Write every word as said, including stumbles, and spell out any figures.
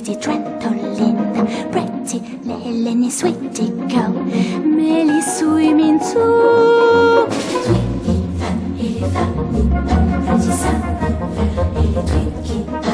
pretty trampoline, pretty Lenny, sweetie go, mais les souilles minzou. Tweaky fun, il est fun, petit ça, il est tweaky.